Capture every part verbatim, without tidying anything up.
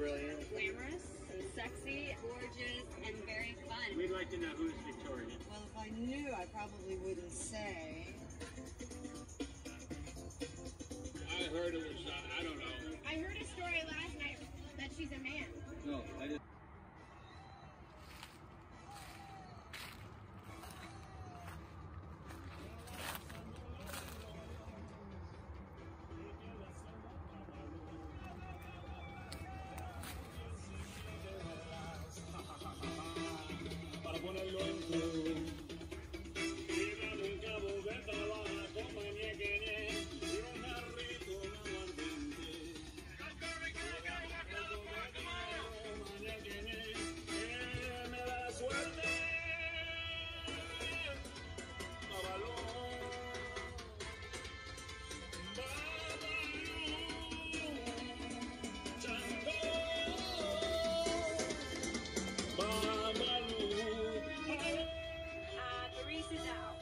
brilliant. Glamorous, sexy, gorgeous, and very fun. We'd like to know who's Victoria. Well, if I knew, I probably wouldn't say. I heard it was, uh, I don't know. I heard a story last night that she's a man. No, I just... Para ponerlo en cruz. Tírame un cabo de trabajo con mañequeñe y un jarrito de aguardiente. Mañequeñe, que me da suerte. Babalón, babalón, chango. Uh, Teresa's out.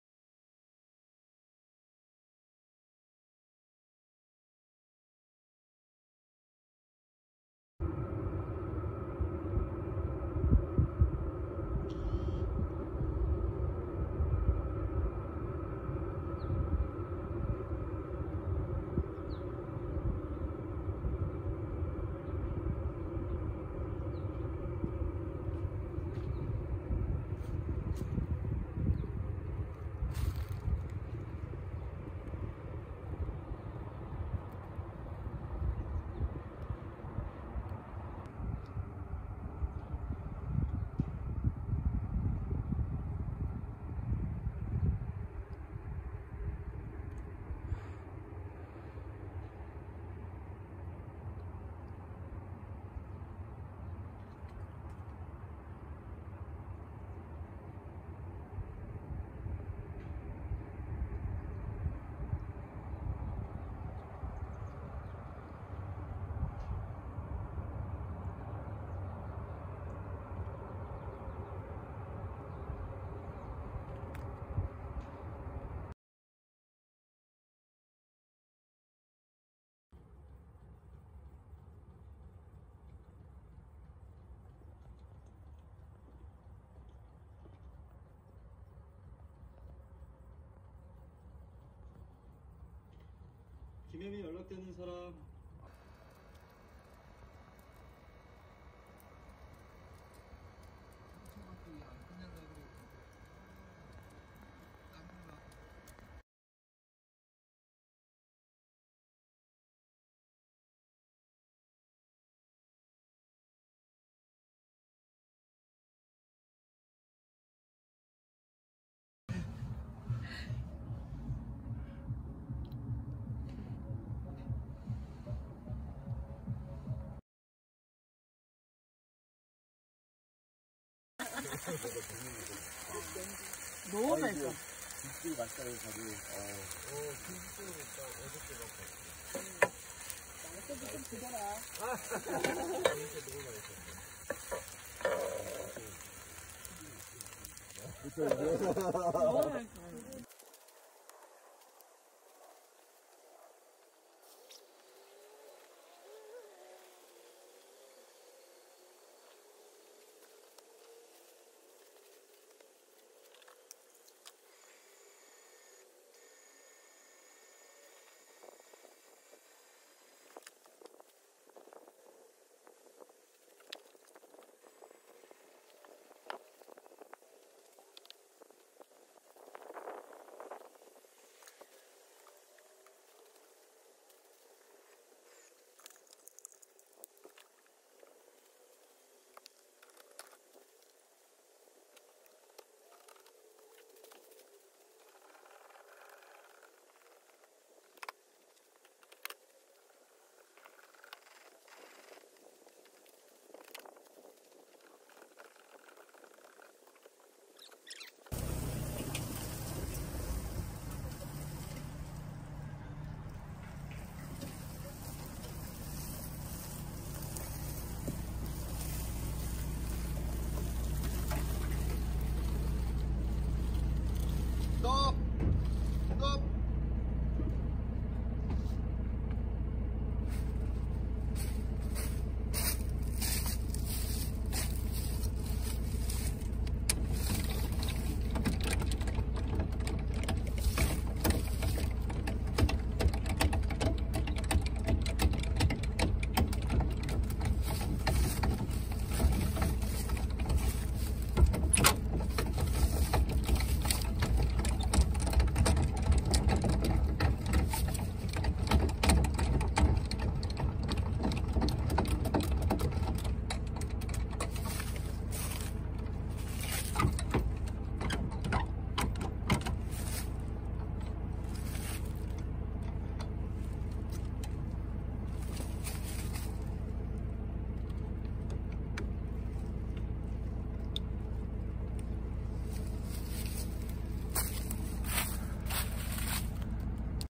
김혜미 연락되는 사람. 너무 맛있어. 김치 맛있다고 가지고. 어, 김치도 있다. 어저께 먹고. 맛있어도 좀 드려라. 진짜 너무 맛있어. 너무